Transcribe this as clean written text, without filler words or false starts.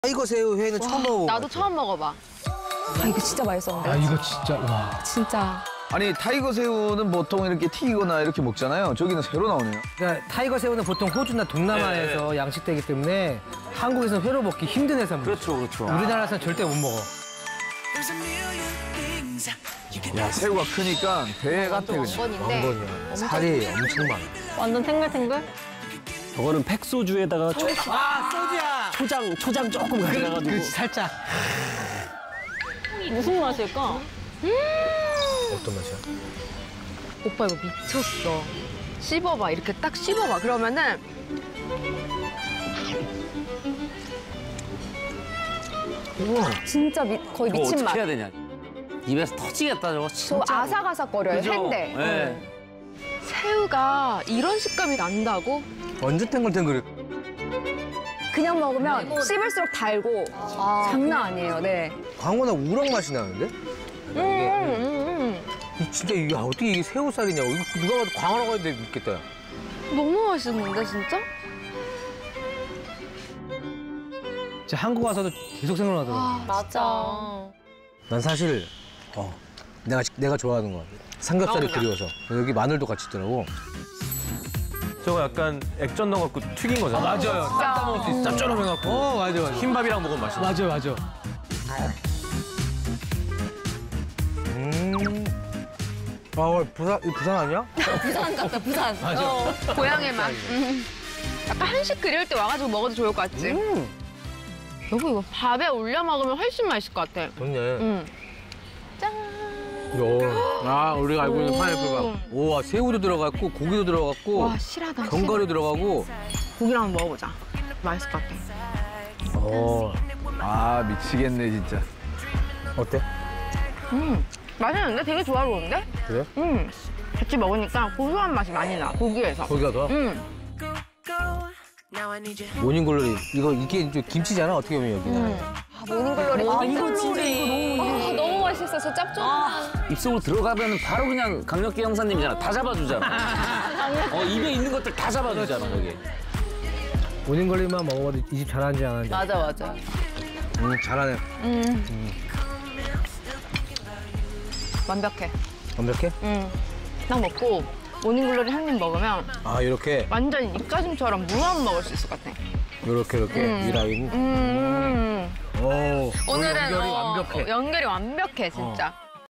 타이거 새우 회는 처음 먹어봐. 나도 처음 먹어봐. 아, 이거 진짜 맛있었는데. 아 이거 진짜 와. 진짜. 아니 타이거 새우는 보통 이렇게 튀기거나 이렇게 먹잖아요. 저기는 새로 나오네요. 그러니까 타이거 새우는 보통 호주나 동남아에서 양식되기 때문에 한국에서는 회로 먹기 힘든 해산물. 그렇죠. 우리나라에서는 절대 못 먹어. 야 새우가 크니까 배 같아 그냥. 왕건이야. 살이 엄청 많아. 완전 탱글탱글? 저거는 팩소주에다가 소주야. 초장 조금 가져가가지고. 그렇지 살짝. 무슨 맛일까? 어떤 맛이야? 오빠 이거 미쳤어. 씹어봐. 이렇게 딱 씹어봐. 그러면은 진짜 거의 저거 미친 어떻게 맛. 해야 되냐. 입에서 터지겠다 저거 저 진짜. 아삭아삭거려요, 그죠? 샌데. 네. 새우가 이런 식감이 난다고? 완전 탱글탱글해. 그냥 먹으면 씹을수록 달고 장난 아니에요, 네. 광어나 우럭 맛이 나는데? 진짜 이게 어떻게 이게 새우살이냐고. 이거 누가 봐도 광어라고 해도 믿겠다. 너무 맛있는데 진짜? 진짜 한국 와서도 계속 생각나더라고. 맞아. 난 사실 내가 좋아하는 거야. 삼겹살이 그리워서. 여기 마늘도 같이 있더라고. 저거 약간 액젓 넣어갖고 튀긴 거잖아. 맞아요. 쌈 먹을 수 있어. 짭조름해갖고. 맞아. 흰밥이랑 먹으면 맛있어. 맞아. 부산 아니야? 부산 같다, 부산. 맞아. 고향의 맛. 약간 한식 그릴 때 와가지고 먹어도 좋을 것 같지? 여보 이거 밥에 올려 먹으면 훨씬 맛있을 것 같아. 좋네. 응. 우리가 알고 있는 파인애플밥. 오, 새우도 들어갔고 고기도 들어갔고 와 실하다. 견과류 들어가고. 고기랑 한번 먹어보자. 맛있을 것 같아. 아 미치겠네 진짜. 어때? 맛있는데? 되게 조화로운데? 그래? 같이 먹으니까 고소한 맛이 많이 나, 고기에서. 고기가 더? 모닝글로리. 이게 이제 김치잖아, 어떻게 보면 여기는. 모닝글로리. 이거 진짜 이거 너무 맛있어, 저 짭조름한. 입속으로 들어가면 바로 그냥 강력계 형사님이잖아. 다 잡아주잖아. 입에 있는 것들 다 잡아주잖아 거기. 모닝글로리만 먹어봐도 이 집 잘하는지 안 하는지. 맞아. 잘하네. 완벽해. 완벽해? 딱 먹고 모닝글로리 한 입 먹으면 아, 이렇게. 완전 입가심처럼 무한 먹을 수 있을 것 같아. 이렇게 이 라인. 오. 오늘은 연결이 완벽해. 연결이 완벽해 진짜.